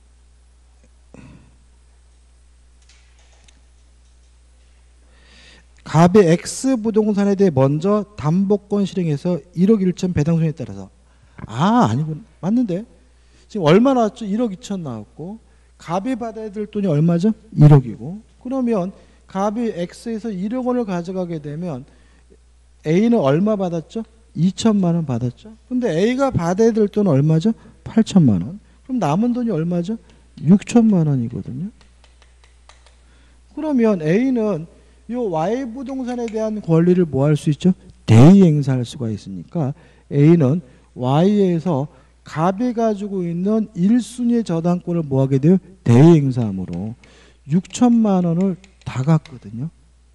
갑의 X부동산에 대해 먼저 담보권 실행해서 1억 1천 배당순에 따라서 아니군. 맞는데 지금 얼마 나왔죠? 1억 2천 나왔고 갑이 받아야 될 돈이 얼마죠? 1억이고 그러면 갑이 X에서 1억 원을 가져가게 되면 A는 얼마 받았죠? 2천만 원 받았죠. 근데 A가 받아야 될 돈은 얼마죠? 8천만 원. 그럼 남은 돈이 얼마죠? 6천만 원이거든요. 그러면 A는 이 Y 부동산에 대한 권리를 뭐 할 수 있죠? 대의 행사할 수가 있으니까 A는 Y에서 갑이 가지고 있는 1순위의 저당권을 뭐 하게 돼요? 대의 행사함으로 6천만 원을 다 갖거든요.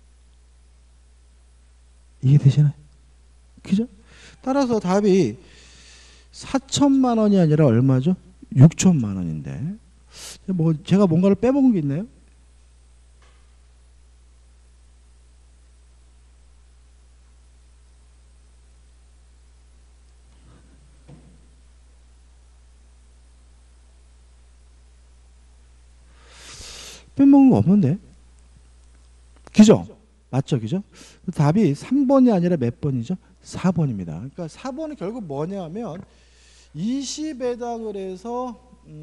이해되시나요? 그죠? 따라서 답이 4천만 원이 아니라 얼마죠? 6천만 원인데 뭐 제가 뭔가를 빼먹은 게 있나요? 빼먹은 거 없는데? 그죠? 맞죠? 그죠? 답이 3번이 아니라 몇 번이죠? 4번입니다. 그러니까 4번은 결국 뭐냐 하면 20에다 그래서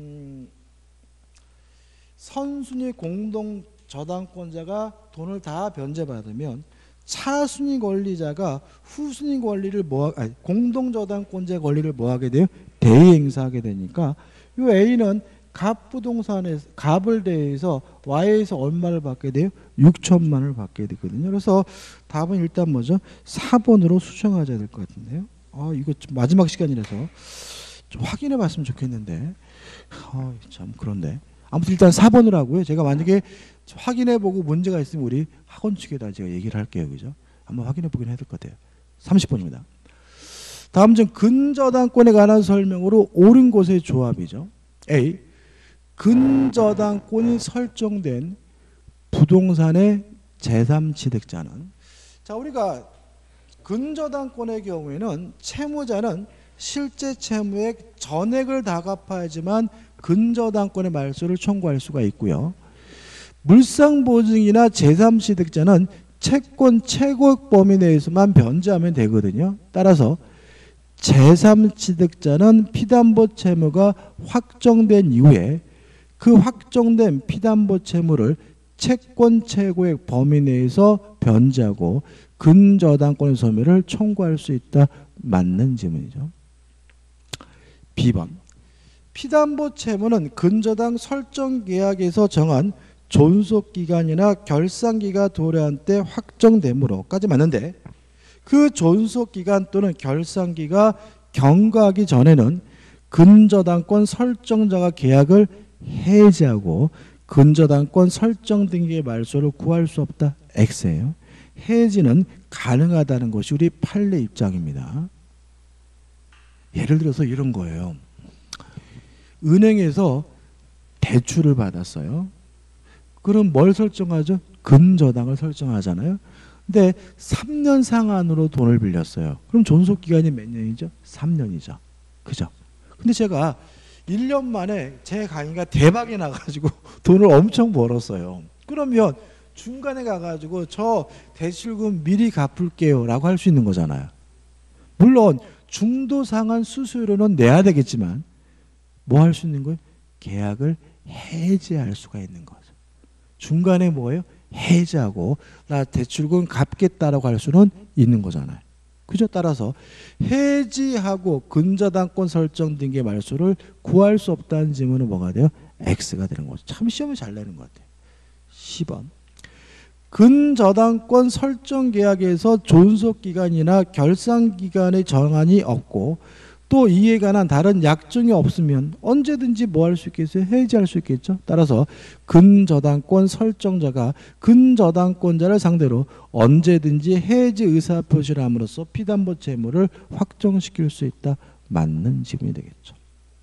선순위 공동 저당권자가 돈을 다 변제받으면 차순위 권리자가 후순위 권리를 공동 저당권자의 권리를 뭐하게 돼요? 대의 행사하게 되니까 이 A는 갑 부동산에서 갑을 대해서 Y에서 얼마를 받게 돼요? 6천만 원을 받게 되거든요. 그래서 답은 일단 뭐죠? 4번으로 수정하셔야 될 것 같은데요. 이거 좀 마지막 시간이라서 좀 확인해 봤으면 좋겠는데 참 그런데 아무튼 일단 4번으로 하고요. 제가 만약에 확인해 보고 문제가 있으면 우리 학원 측에다 제가 얘기를 할게요. 그죠? 한번 확인해 보긴 해야 될 것 같아요. 30번입니다. 다음 중 근저당권에 관한 설명으로 옳은 곳의 조합이죠. A. 근저당권이 설정된 부동산의 제3취득자는 자 우리가 근저당권의 경우에는 채무자는 실제 채무액 전액을 다 갚아야지만 근저당권의 말소를 청구할 수가 있고요. 물상보증이나 제3취득자는 채권 최고액 범위 내에서만 변제하면 되거든요. 따라서 제3취득자는 피담보 채무가 확정된 이후에 그 확정된 피담보 채무를 채권 최고액 범위 내에서 변제하고 근저당권의 소멸을 청구할 수 있다. 맞는 질문이죠. B번. 피담보 채무는 근저당 설정 계약에서 정한 존속기간이나 결산기가 도래한 때 확정되므로까지 맞는데 그 존속기간 또는 결산기가 경과하기 전에는 근저당권 설정자가 계약을 해지하고 근저당권 설정 등기의 말소를 구할 수 없다. X예요. 해지는 가능하다는 것이 우리 판례 입장입니다. 예를 들어서 이런 거예요. 은행에서 대출을 받았어요. 그럼 뭘 설정하죠? 근저당을 설정하잖아요. 근데 3년 상한으로 돈을 빌렸어요. 그럼 존속기간이 몇 년이죠? 3년이죠. 그죠? 근데 제가 1년 만에 제 강의가 대박이 나가지고 돈을 엄청 벌었어요. 그러면 중간에 가가지고 저 대출금 미리 갚을게요 라고 할 수 있는 거잖아요. 물론 중도 상한 수수료는 내야 되겠지만 뭐 할 수 있는 거예요? 계약을 해지할 수가 있는 거죠. 중간에 뭐예요? 해지하고 나 대출금 갚겠다라고 할 수는 있는 거잖아요. 그죠? 따라서 해지하고 근저당권 설정 등의 말소를 구할 수 없다는 질문은 뭐가 돼요? X가 되는 거죠. 참 시험을 잘 내는 것 같아요. 10번. 근저당권 설정 계약에서 존속기간이나 결산기간의 정한이 없고 또 이에 관한 다른 약정이 없으면 언제든지 뭐 할 수 있겠어요? 해지할 수 있겠죠. 따라서 근저당권 설정자가 근저당권자를 상대로 언제든지 해지 의사표시를 함으로써 피담보 채무를 확정시킬 수 있다. 맞는 지문이 되겠죠.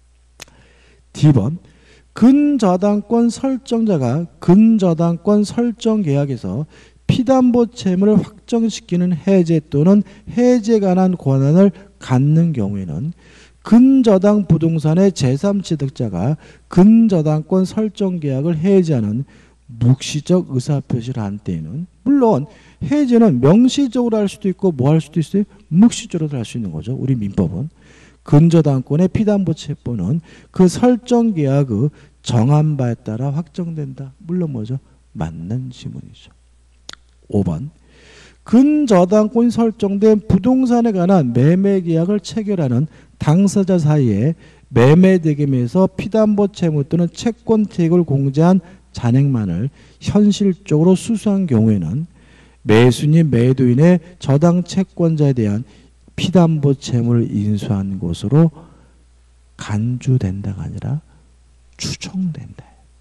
D번. 근저당권 설정자가 근저당권 설정 계약에서 피담보 채무를 확정시키는 해제 또는 해제에 관한 권한을 갖는 경우에는 근저당 부동산의 제3취득자가 근저당권 설정 계약을 해지하는 묵시적 의사표시를 한 때에는 물론 해제는 명시적으로 할 수도 있고 뭐 할 수도 있어요? 묵시적으로도 할 수 있는 거죠. 우리 민법은. 근저당권의 피담보 채권은 그 설정 계약의 정한 바에 따라 확정된다. 물론 뭐죠? 맞는 지문이죠. 5번. 근저당권이 설정된 부동산에 관한 매매 계약을 체결하는 당사자 사이에 매매 대금에서 피담보 채무 또는 채권 태액을 공제한 잔액만을 현실적으로 수수한 경우에는 매수인 매도인의 저당 채권자에 대한 피담보 채무를 인수한 것으로 간주된다가 아니라 추정된다.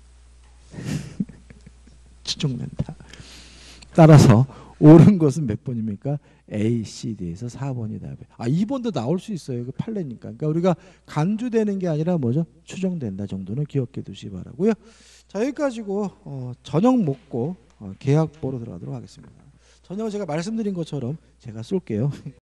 추정된다. 따라서 옳은 것은 몇 번입니까? A, C, D에서 4번이다. 2번도 나올 수 있어요. 그 판례니까. 그러니까 우리가 간주되는 게 아니라 뭐죠? 추정된다 정도는 기억해 두시기 바라고요. 자, 여기까지고 저녁 먹고 계약 보러 들어가도록 하겠습니다. 저녁 제가 말씀드린 것처럼 제가 쏠게요.